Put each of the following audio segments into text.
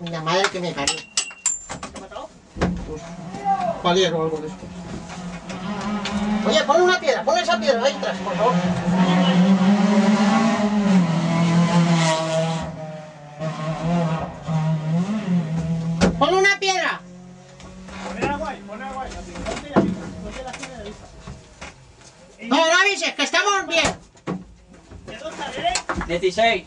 La madre que me parió. ¿Te ha matado? Palier o algo de eso. Oye, pon una piedra, pon esa piedra ahí atrás, por favor. Pon una piedra. Poner agua ahí, poner agua ahí. Ponte y avisa. Ponte la esquina y avisa. No, no avises, que estamos bien. ¿De dónde sale? 16.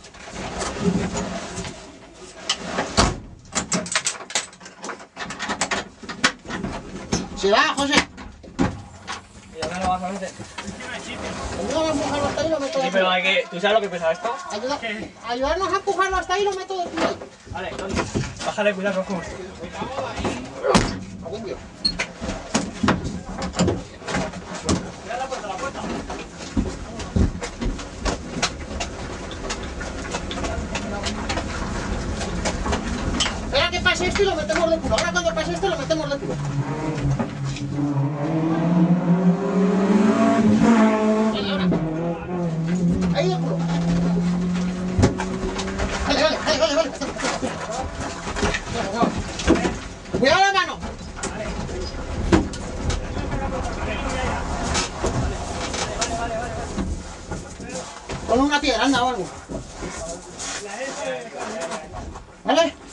Se va, José. ¿Y dónde lo vas a meter? Encima del sitio. Ayúdanos a empujarlo hasta ahí y lo meto de Sí, pero pie. hay que... ¿Tú sabes lo que pesa esto? Ayudarnos a empujarlo hasta ahí y lo meto de pie. Vale, ¿dónde? Bájale, cuidado, cojo. Agubio. Mira la puerta, la puerta. Espera que pase esto y lo metemos de culo. Ahora cuando pase esto lo metemos de culo. Vale, ahora. Ahí de culo. Vale. Cuidado la mano. Pon una piedra, anda o algo. ¿Vale?